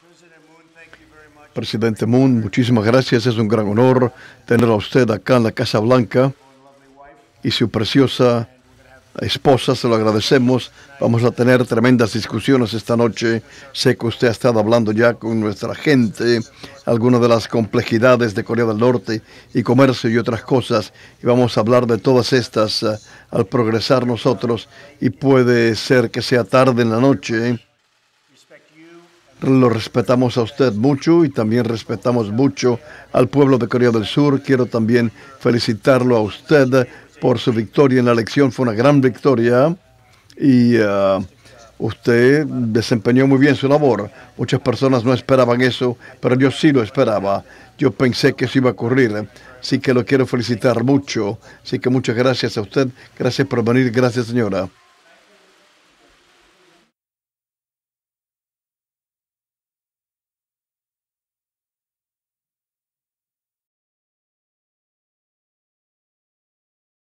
Presidente Moon, muchísimas gracias. Es un gran honor tener a usted acá en la Casa Blanca y su preciosa esposa, se lo agradecemos. Vamos a tener tremendas discusiones esta noche. Sé que usted ha estado hablando ya con nuestra gente, algunas de las complejidades de Corea del Norte y comercio y otras cosas. Y vamos a hablar de todas estas al progresar nosotros. Y puede ser que sea tarde en la noche. Lo respetamos a usted mucho y también respetamos mucho al pueblo de Corea del Sur. Quiero también felicitarlo a usted por su victoria en la elección. Fue una gran victoria y usted desempeñó muy bien su labor. Muchas personas no esperaban eso, pero yo sí lo esperaba. Yo pensé que eso iba a ocurrir. Así que lo quiero felicitar mucho. Así que muchas gracias a usted. Gracias por venir. Gracias, señora.